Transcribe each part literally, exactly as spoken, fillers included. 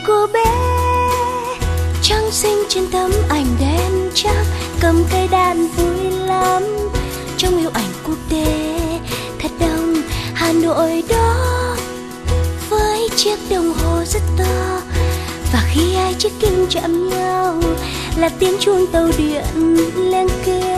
cô bé trắng xinh trên tấm ảnh đen trắng, cầm cây đàn vui lắm trong yêu ảnh quốc tế. Thật đông Hà Nội đó với chiếc đồng hồ rất to, và khi hai chiếc kim chạm nhau là tiếng chuông tàu điện lên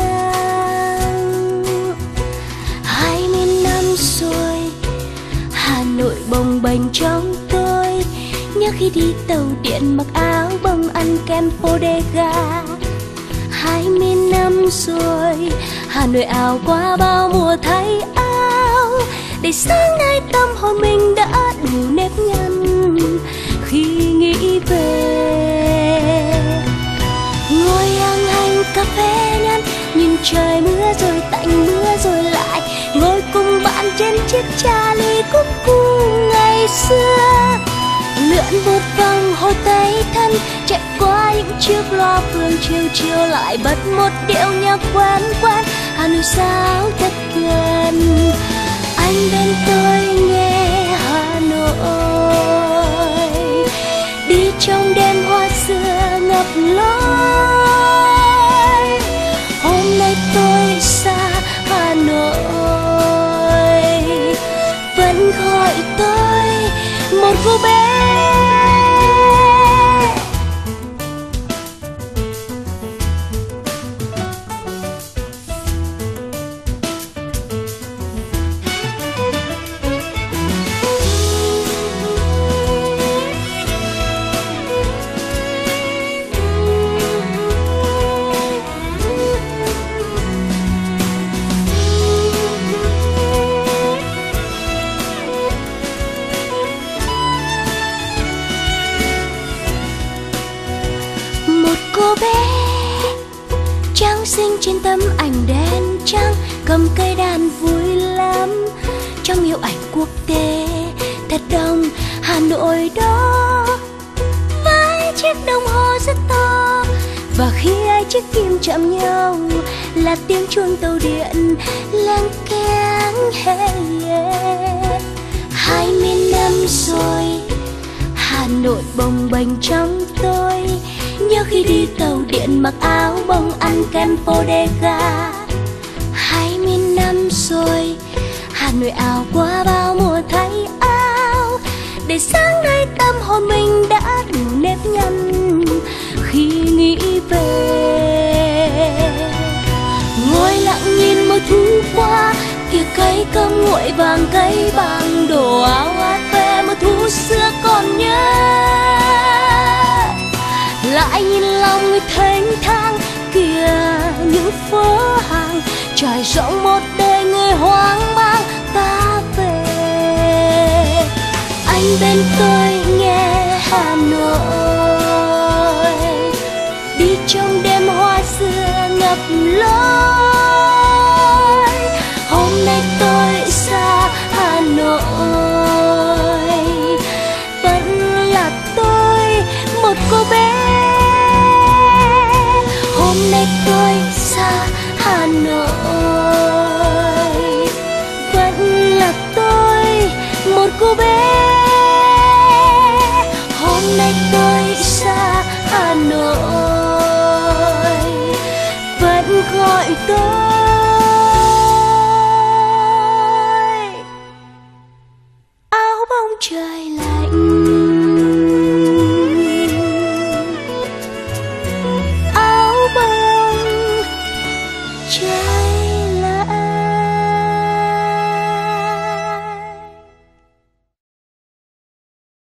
keng. Hai mươi năm rồi Hà Nội bồng bềnh trong tôi, nhớ khi đi tàu điện mặc áo bông ăn kem bodega. Hai mươi năm rồi Hà Nội ảo qua bao mùa thay áo, để sáng nay tâm hồn mình đã đủ nếp nhăn khi nghĩ về. Ngồi hàng hành cà phê nhăn, nhìn trời mưa rồi tạnh mưa rồi lại, ngồi cùng bạn trên chiếc trà ly cúc cu ngày xưa. Lượn một vòng hồ Tây thân, chạy qua những chiếc loa phường chiều chiều, lại bật một điệu nhạc quen quen Hà Nội sao thật gần. Anh bên tôi nghe Hà Nội đi trong đêm hoa xưa ngập lối. Hôm nay tôi xa Hà Nội, vẫn gọi tôi một cô bé. Cô bé trắng xinh trên tấm ảnh đen trắng, cầm cây đàn vui lắm trong yêu ảnh quốc tế. Thật đông Hà Nội đó với chiếc đồng hồ rất to, và khi hai chiếc kim chạm nhau là tiếng chuông tàu điện lên keng. Hey, yeah. Hai mươi năm rồi Hà Nội bồng bềnh trong tôi, nhớ khi đi tàu điện mặc áo bông ăn kem bodega. Hai mươi năm rồi Hà Nội ảo qua bao mùa thay áo, để sáng nay tâm hồn mình đã đủ nếp nhăn khi nghĩ về. Ngồi lặng nhìn mùa thu qua, kia cây cơm nguội vàng cây bằng đồ áo át về mùa thu xưa còn nhớ. Lại nhìn lòng người thênh thang kìa những phố hàng trải rộng một đời người hoang mang ta về. Anh bên tôi nghe Hà Nội đi trong đêm hoa xưa ngập lối. Hôm nay tôi xa Hà Nội, vẫn là tôi một cô bé. Hôm nay tôi xa Hà Nội, vẫn là tôi một cô bé. Hôm nay tôi xa Hà Nội, vẫn gọi tôi áo bông trời